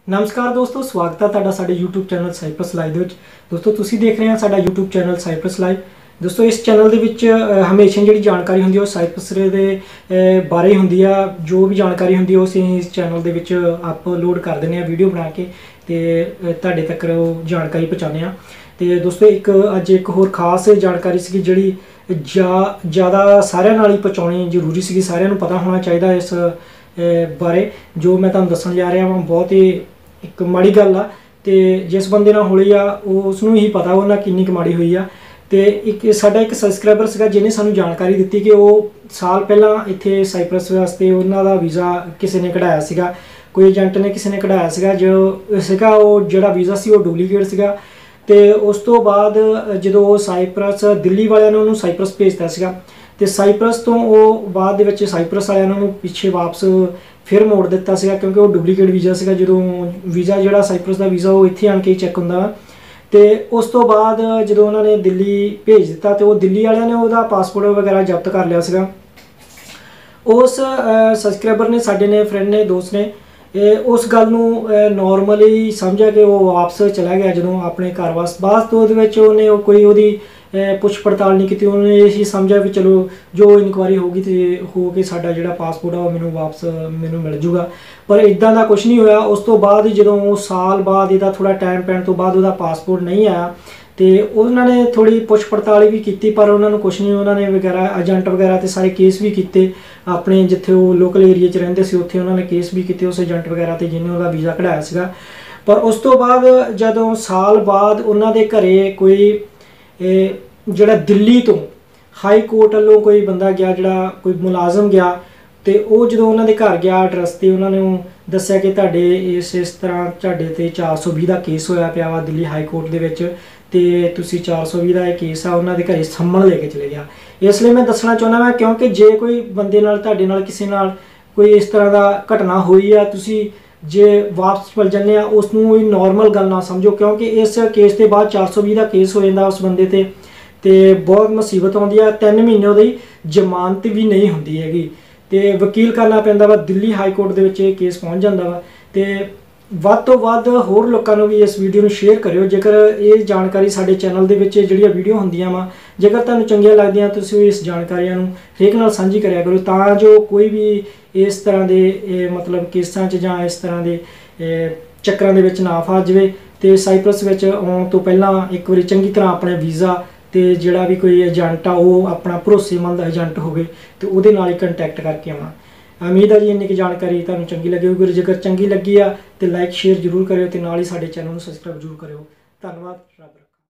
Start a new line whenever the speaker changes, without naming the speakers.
नमस्कार दोस्तों, स्वागत है तुहाडा साडे यूट्यूब चैनल साइप्रस लाइव दे विच। दोस्तों तुसीं देख रहे हैं साडा यूट्यूब चैनल साइप्रस लाइव। दोस्तों इस चैनल दे विच हमेशा जिहड़ी जानकारी हुंदी है वो साइप्रस दे बारे हुंदी है। जो भी जानकारी हुंदी है असीं इस चैनल दे विच अपलोड कर दिंदे आ वीडियो बना के ते तुहाडे तक वो जानकारी पहुँचाने आ। ते दोस्तों अज एक होर खास जानकारी सी जिहड़ी ज़्यादा सारिਆਂ नाल ही पहुँचाउणी जरूरी सी, सारिਆਂ नूं पता होना चाहिए इस बारे। जो मैं तुहानूं दस्सण जा रहा वां बहुत ही एक माड़ी गल आ ते जिस बंदे नाल होई आ उसनूं ही पता उन्हां किन्नी क माड़ी होई आ। ते एक साडा एक सबसक्राइबर सीगा जिहने सानूं जानकारी दित्ती कि वो साल पहलां इत्थे साइप्रस वास्ते उन्हां दा वीज़ा किसी ने कढाया सीगा, कोई एजेंट ने किसी ने कढाया सीगा। जो सीगा वो जिहड़ा वीज़ा सी वो डुप्लीकेट सीगा। ते उस तो बाद जदों साइप्रस दिल्ली वालिਆਂ ने उन्होंने साइप्रस भेजता सीगा ते साइप्रस तो वो बाद दे विच साइप्रस वालिਆਂ ने उन्होंने पीछे वापस फिर मोड़ दिता सीगा क्योंकि वो डुप्लीकेट वीज़ा सीगा। जदों वीज़ा जिहड़ा साइप्रस का वीज़ा वो इत्थे आण के चैक हुंदा वा ते उस तो बाद जदों उन्होंने दिल्ली भेज दिता तो वो दिल्ली वालिਆਂ ने उहदा पासपोर्ट वगैरह जब्त कर लिया सीगा। उस सबसक्राइबर ने साडे ने फ्रेंड ने दोस्त ने उस गल नूं नॉर्मली समझा कि वो वापस चला गया जदों अपने घर वास बाद तो उन्हें कोई उहदी पुछ पड़ताल नहीं की। उन्होंने यही समझा भी चलो जो इनकुआरी होगी तो हो के साडा जिहड़ा पासपोर्ट आ मैनूं वापस मैनूं मिल जूगा, पर इदां दा कुछ नहीं होया। उस तो बाद जदों साल बाद इहदा थोड़ा टाइम पैण तो बाद उहदा पासपोर्ट नहीं आया तो उन्होंने थोड़ी पुछ पड़ताल भी की पर उन्होंने कुछ नहीं, उन्होंने वगैरह एजेंट वगैरह तो सारे केस भी किए अपने जिथे वो लोकल एरिए च रहिंदे सी उत्थे उन्होंने केस भी किए उस एजेंट वगैरह तो जिन्हें उहदा वीज़ा कढ़ाया सीगा। पर उस तो बाद जदों साल बाद उन्होंने घरे कोई जिहड़ा दिल्ली तो हाई कोर्ट वालों कोई बंदा गया, जिहड़ा कोई मुलाजम गया तो वो जो उन्होंने घर गया एड्रैस से उन्होंने दस्सिया कि तुहाडे इस तरह तुहाडे ते 420 का केस होया पिया वा दिल्ली हाई कोर्ट दे विच ते तुसीं 420 का केस आ उन्होंने घरे सम्मन लेके चले गया। इसलिए मैं दसना चाहुंदा मैं क्योंकि जे कोई बंदे नाल तुहाडे नाल किसी नाल कोई इस तरह का घटना हुई आ तुसीं जे वापस चल जाने उसनूं नॉर्मल गल ना समझो क्योंकि इस केस के बाद 420 का केस हो जाता उस बंदे ते बहुत मुसीबत आउंदी है। 3 महीने उहदी जमानत भी नहीं हुंदी हैगी ते वकील करना पैंदा वा। दिल्ली हाई कोर्ट दे विच केस पहुंच जांदा वा ते ਵੱਧ ਤੋਂ ਵੱਧ होर लोगों को भी इस वीडियो में शेयर करियो। जेकर ये जानकारी साडे चैनल दे विच जिहड़ियां वीडियो हुंदियां वा जेकर तुहानूं चंगियां लगदियां तुसीं इस जानकारियां नूं हरेक नाल सांझी करिया करो तां जो कोई भी इस तरह के मतलब केसां च जां इस तरह के चक्करां दे विच ना फस जावे ते साइप्रस विच आउण तो पहलां एक वारी चंगी तरह अपने वीज़ा तो जिहड़ा भी कोई एजेंट आ वो अपना भरोसेमंद एजेंट होवे तो उहदे नाल ही कंटैक्ट करके आउणा। उम्मीद है जी इन्नी की जानकारी तुहानूं चंगी लगी होगी। जेकर चंगी लगी आ तो लाइक शेयर जरूर करियो ते नाल ही साडे चैनल नूं सबसक्राइब जरूर करियो। धन्नवाद, रब रखा।